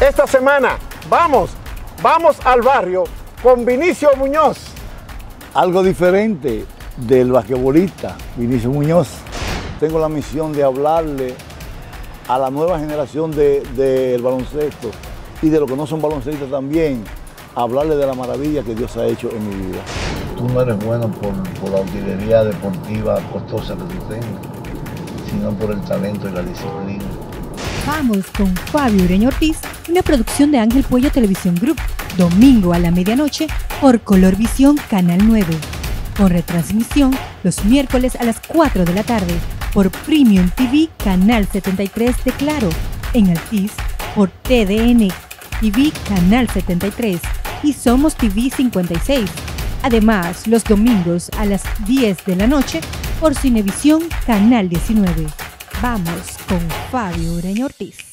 Esta semana vamos al barrio con Vinicio Muñoz. Algo diferente del basquetbolista Vinicio Muñoz. Tengo la misión de hablarle a la nueva generación del baloncesto y de los que no son baloncestistas también, hablarle de la maravilla que Dios ha hecho en mi vida. Tú no eres bueno por la utilería deportiva costosa que tú tengas, sino por el talento y la disciplina. Vamos con Fabio Ureña Ortiz, una producción de Ángel Puello Televisión Group, domingo a la medianoche por Colorvisión Canal 9, con retransmisión los miércoles a las 4 de la tarde por Premium TV Canal 73 de Claro, en Altiz por TDN TV Canal 73 y Somos TV 56. Además, los domingos a las 10 de la noche por Cinevisión Canal 19. Vamos con Fabio Ureña Ortiz.